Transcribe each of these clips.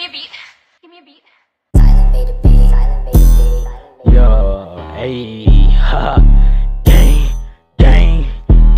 me a beat. Give me a beat. Yo, ayy, ha, gang.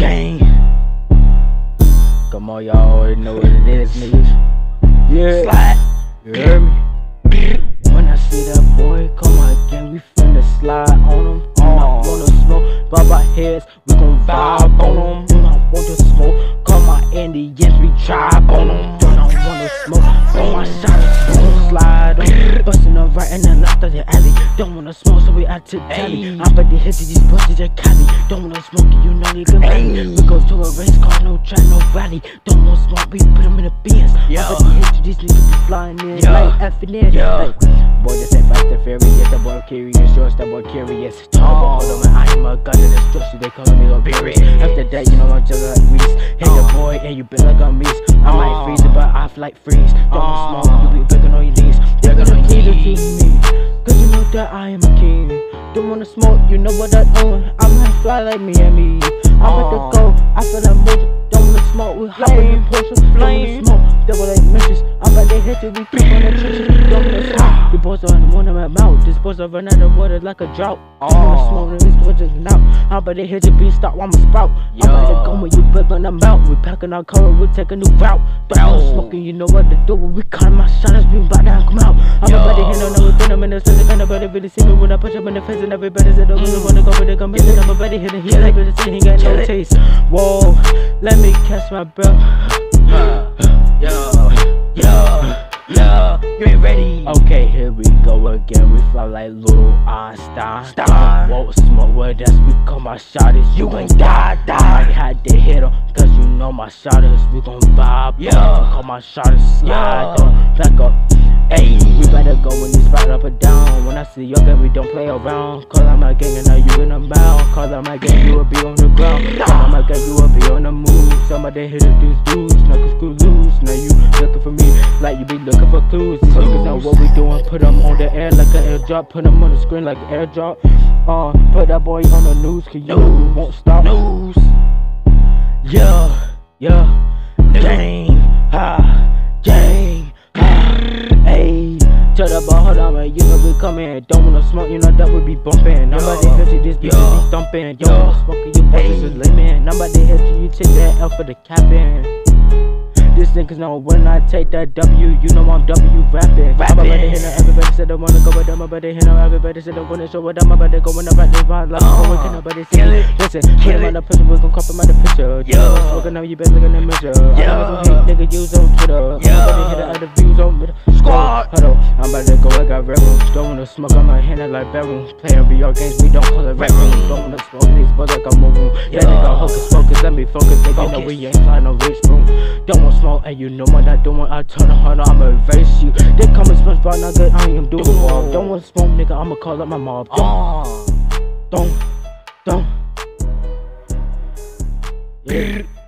Come on, y'all already know what it is, niggas. Yeah, slide. You heard me? When I see that boy come again, we finna slide on him. Do not wanna smoke, bob our heads, we gon' vibe on him. Do not want to smoke, call my Indians, we tribe on him. Do not wanna smoke, all my shots, we gon' slide on. Bustin' up right in the left of the alley. Don't wanna smoke, so we out to tally. I'm about to hit to these busted at Cali. Don't wanna smoke it, you know you can buy me. We go to a race car, no track, no rally. Don't wanna smoke, we put them in the bins. I'm about to hit to these niggas be flying in, like effing in. Like, boy, just that fast and furious, that boy curious, yours, that boy curious. Talk about them, I am a gun in the streets, they calling me a period. After that, you know I'm just like Reese. Hey, the boy, and you been like a Reese. I might freeze it, but I like freeze. Don't wanna smoke, you be begging on your knees. Begging on your knees. Cause you know that I am a king. Don't wanna smoke, you know what I'm doing. I'm gonna fly like me and me. I'm about to go, I feel that motion. Don't wanna smoke, we hop in the potion. Don't wanna smoke, double like missions. I'm about to hit you, we keep on the trenches. Don't wanna smoke, the boys are in the one of my mouth. This boys are running out of water like a drought. Don't wanna smoke, these boys just out. I'm about to hit you, be stop, I'ma sprout. I'm about to go when you build on the mouth. We packing our cover, we take a new route. Don't wanna smoking, you know what to do. We cut my shots, we about to come out. I'm about to hit on everything, I'm in the center. Nobody really see me when I push up in the face, and everybody said, don't really wanna go, but they come in. I'm about to hit it, he like it, he ain't got no taste. Whoa, let me catch my breath. Yo, you ain't ready. Okay, here we go again. We fly like little Einstein. Won't smoke with us, we call my shotters. You gon' die. I had to hit em, cause you know my shotters. We gon' vibe. Call my shotters, slide on, back up. Ayy, we better go when you spot up or down. When I see your game, we don't play around. Call out my gang and now you in a mouth. Call out my gang, you will be on the ground. Call out my gang, you will be on the move. Somebody hit up these dudes, knuckles screw loose. Now you looking for me like you be looking for clues. These niggas know what we doing. Put them on the air like an airdrop. Put them on the screen like an airdrop. Put that boy on the news, cause you won't stop. News. Yeah, gang, gang. Ayy, tell the ball, hold on, man, you know we coming. Don't wanna smoke, you know that we be bumping. I'm about to hit you, this bitch be thumping. Don't wanna smoke, you boys is lemon. I'm about to hit you, take that L for the capping. This niggas know when I take that W, you know I'm W rapping. I'm about to hit them, everybody said they wanna go with them. I'm about to hit them, everybody said they wanna show with them. I'm about to go when I'm about to vibe like oh, can nobody see it? Listen, put them on the picture, we gon' crop them out the picture. Smoking now, you better look in the mirror. I'm hate nigga use on Twitter. I'm about to hit the other views on middle. Squad. Hold on, I'm about to go, I got red room. Don't wanna smoke, I'm going to hand it like bedroom. Playing VR games, we don't call it red room. Don't wanna smoke, these boys like I'm moving. Yeah, they got hocus pocus, let me focus. They know we ain't flying no rich room. Don't wanna smoke, and you know what I doing. I turn a hundred, I'ma erase you. They come and SpongeBob, not good, I am doing wrong. Don't wanna smoke, nigga, I'ma call up my mob. Don't. Yeah.